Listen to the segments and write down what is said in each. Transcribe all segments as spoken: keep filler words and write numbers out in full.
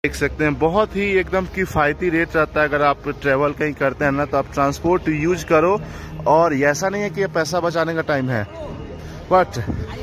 देख सकते हैं बहुत ही एकदम किफायती रेट रहता है। अगर आप ट्रेवल कहीं करते हैं ना तो आप ट्रांसपोर्ट यूज करो, और ऐसा नहीं है कि ये पैसा बचाने का टाइम है। But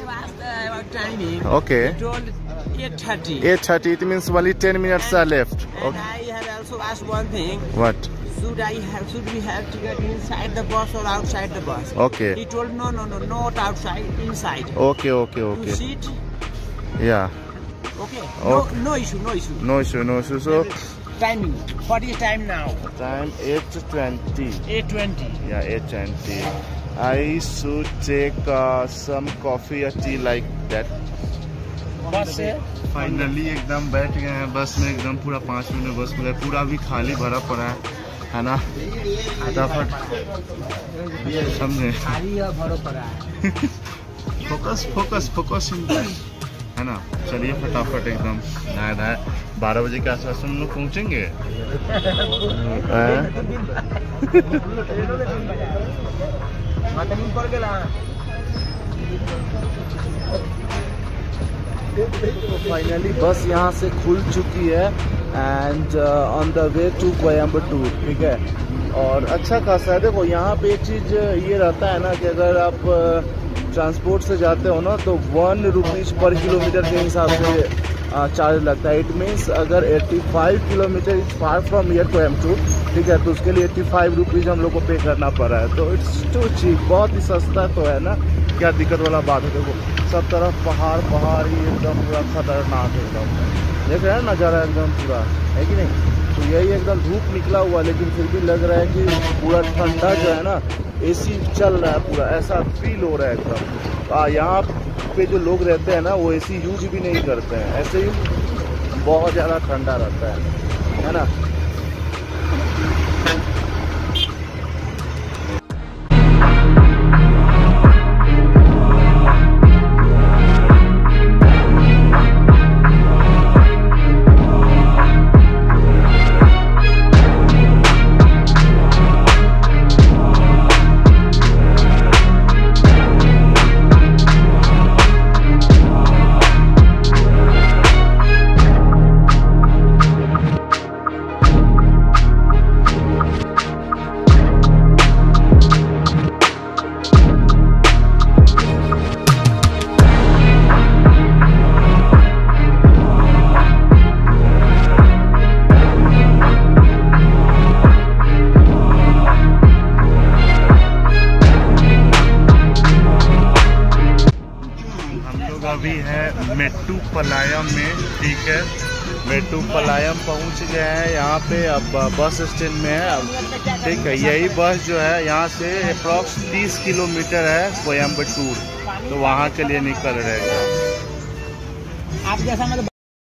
okay eight thirty, it means only ten minutes are left. And I have also asked one thing. What? Should I have, should we have to get inside the bus or outside the bus? Okay. He told no, no, no, not outside, inside. Okay, okay, okay. To sit. Yeah. Okay. No, Okay. no issue, no issue. No issue, no issue. So Timing. What is time now? time eight twenty. eight twenty. Yeah, eight twenty. I should take uh, some coffee or tea like that. बस से finally एकदम बैठ गए हैं बस में, एकदम पूरा पाँच मिनट बस में, पूरा भी खाली भरा पड़ा है है ना। फटाफट समझे, खाली भरा पड़ा है। फोकस फोकस फोकस है ना। चलिए फटाफट एकदम नहाए नहाए बारह बजे के आसपास हम लोग पहुँचेंगे। फाइनली बस यहाँ से खुल चुकी है and on the way to Coimbatore, ठीक है। और अच्छा खासा है। देखो यहाँ पे एक चीज़ ये रहता है ना कि अगर आप ट्रांसपोर्ट से जाते हो ना तो वन रुपीज़ पर किलोमीटर के हिसाब से चार्ज लगता है। इट मीन्स अगर पचासी kilometre is far from here Coimbatore, ठीक है, तो उसके लिए पचासी रुपीज़ हम लोग को पे करना पड़ रहा है। तो इट्स टू चीप, बहुत ही सस्ता तो है ना। क्या दिक्कत वाला बात है। देखो सब तरफ पहाड़ पहाड़ ही एकदम पूरा खतरनाक एकदम देख रहे हैं नज़ारा एकदम पूरा, है कि नहीं। तो यही एकदम धूप निकला हुआ, लेकिन फिर भी लग रहा है कि पूरा ठंडा जो है ना, एसी चल रहा है पूरा, ऐसा फील हो रहा है एकदम। यहाँ पे जो लोग रहते हैं ना वो एसी यूज भी नहीं करते हैं, ऐसे ही बहुत ज़्यादा ठंडा रहता है, है ना। अभी है मेट्टुपालयम में, ठीक है। मेट्टुपालयम पहुंच गए हैं यहाँ पे, अब बस स्टैंड में है अब, ठीक है। यही बस जो है यहाँ से अप्रॉक्स तीस किलोमीटर है कोयम्बटूर, तो वहाँ के लिए निकल रहे हैं। आप जैसा मतलब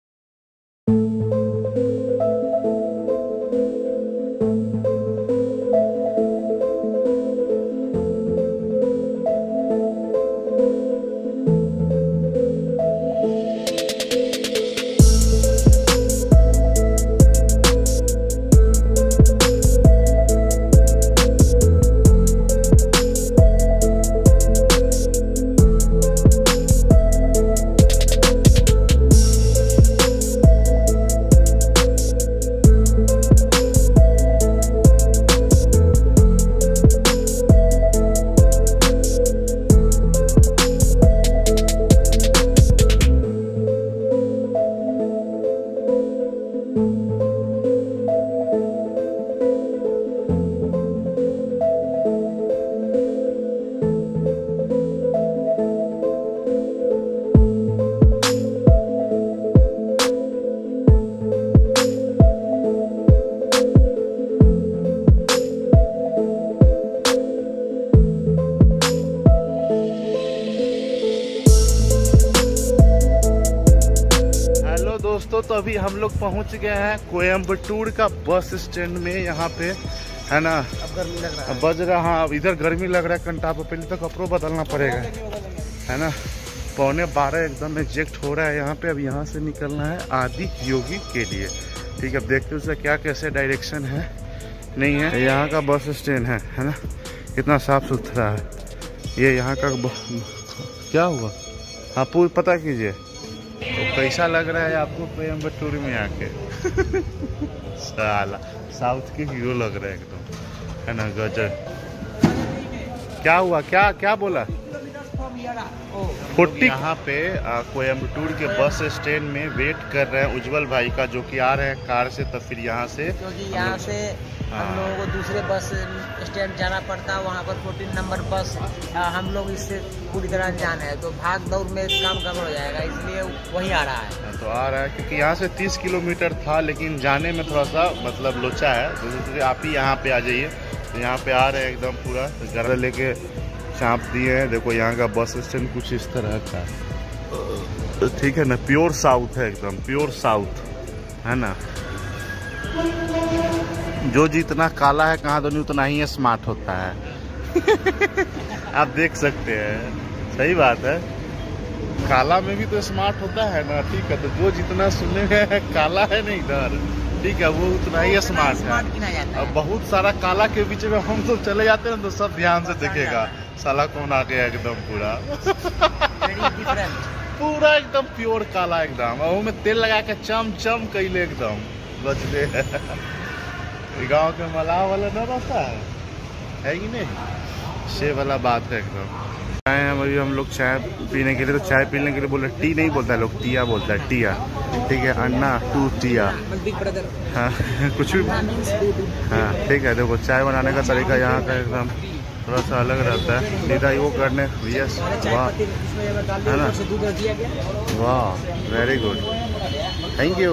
दोस्तों, तो अभी हम लोग पहुंच गए हैं कोयम्बटूर का बस स्टैंड में, यहाँ पे है ना। अब गर्मी लग रहा है, बज रहा है, अब इधर गर्मी लग रहा है कंटा पे, पहले तो कपड़ों बदलना पड़ेगा, है ना। पौने बारह एकदम एग्जैक्ट हो रहा है यहाँ पे। अब यहाँ से निकलना है आदि योगी के लिए, ठीक है। अब देखते हैं उसका क्या कैसे डायरेक्शन है नहीं है। यहाँ का बस स्टैंड है है ना, कितना साफ सुथरा है ये यहाँ का। क्या हुआ आप पता कीजिए, तो कैसा लग रहा है आपको कोयम्बटूर में आके। साला साउथ के हीरो लग रहे हैं एकदम, है ना। गजब। क्या हुआ, क्या क्या बोला? फोर्टी। यहाँ पे कोयम्बटूर के बस स्टैंड में वेट कर रहे हैं उज्जवल भाई का, जो कि आ रहे हैं कार से। तो फिर यहाँ से क्योंकि यहाँ से हम लोगों को दूसरे बस स्टैंड जाना पड़ता है, वहाँ पर फोर्टीन नंबर बस हम लोग इससे पूरी तरह अनजान है, तो भाग दौड़ में काम गड़बड़ हो जाएगा, इसलिए वही आ रहा है। तो आ रहा है क्योंकि यहाँ से तीस किलोमीटर था, लेकिन जाने में थोड़ा सा मतलब लोचा है। जैसे आप ही यहाँ पे आ जाइए, तो यहाँ पे आ रहे हैं एकदम पूरा घर लेके चाँप दिए हैं। देखो यहाँ का बस स्टैंड कुछ इस तरह का, ठीक है ना। प्योर साउथ है एकदम, प्योर साउथ, है ना। जो जितना काला है कहाँ दोनों उतना ही स्मार्ट होता है। आप देख सकते हैं, सही बात है। काला में भी तो स्मार्ट होता है ना, ठीक है। तो जो जितना सुनने में काला है ना इधर, ठीक है, वो उतना ही स्मार्ट है। अब बहुत सारा काला के बीच में हम सब चले जाते हैं तो सब ध्यान से देखेगा, साला कौन आ गया एकदम पूरा। पूरा एकदम प्योर काला एकदम, और में तेल लगा के चम चम कैले एकदम बचले। गाँव के मलाह वाला न रहता है, है कि नहीं, से वाला बात है एकदम। चाय अभी हम लोग चाय पीने के लिए, तो चाय पीने के लिए बोले टी नहीं बोलता है लोग, टिया बोलता है, टिया, ठीक है। अन्ना टू टिया, हाँ कुछ भी, हाँ ठीक है। देखो चाय बनाने का तरीका यहाँ का एकदम थोड़ा सा अलग रहता है। सीधा वो करने, यस, वाह, है ना, वाह, वेरी गुड, थैंक यू।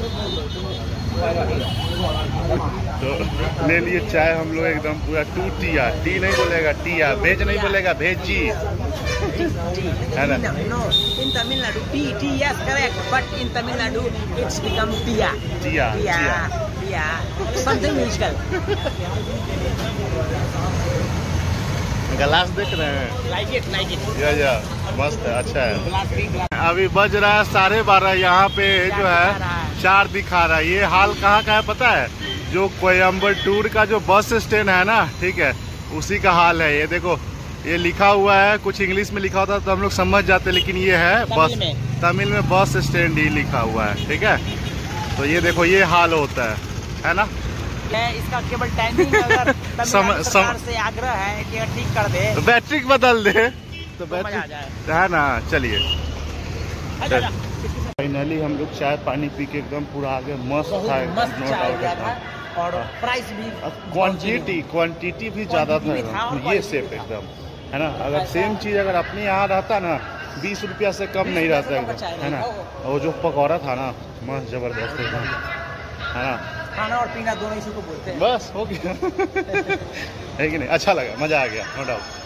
तो ले लिए चाय हम लोग एकदम पूरा टू टिया, टी नहीं बोलेगा टिया, भेज नहीं बोलेगा भेजी, है ना। In Tamil Nadu, tea, tea, yes, correct. But in Tamil Nadu, it's become tia. Tiya, Tia, tia, something musical. गिलास देख रहे हैं, Like it, like it. या या मस्त है, अच्छा है। Glass, big glass. अभी बज रहा है साढ़े बारह, यहाँ पे जो है चार दिखा रहा है। ये हाल कहाँ का है पता है? जो कोयम्बटूर का जो बस स्टैंड है ना, ठीक है, उसी का हाल है। ये देखो, ये लिखा हुआ है, कुछ इंग्लिश में लिखा होता है तो हम लोग समझ जाते, लेकिन ये है बस, तमिल में बस स्टैंड ही लिखा हुआ है, ठीक है। तो ये देखो, ये हाल होता है, है ना। इसका केवल टाइमिंग अगर सम, सरकार से आग्रह है कि ठीक कर दे, तो बैटरी बदल दे तो बैटरी, है ना। चलिए, फाइनली हम लोग चाय पानी पी के एकदम पूरा आगे मस्त था, नो डाउट था। और प्राइस भी, क्वांटिटी क्वांटिटी भी ज़्यादा था, ये सेफ एकदम, है ना। अगर सेम चीज़ अगर अपने यहाँ रहता ना, बीस रुपया से कम नहीं रहता एकदम, है ना। और जो पकौड़ा था ना, मस्त जबरदस्त एकदम, है ना। खाना और पीना दोनों इसी को बोलते हैं। बस हो गया। है कि नहीं, अच्छा लगा, मज़ा आ गया, नो डाउट।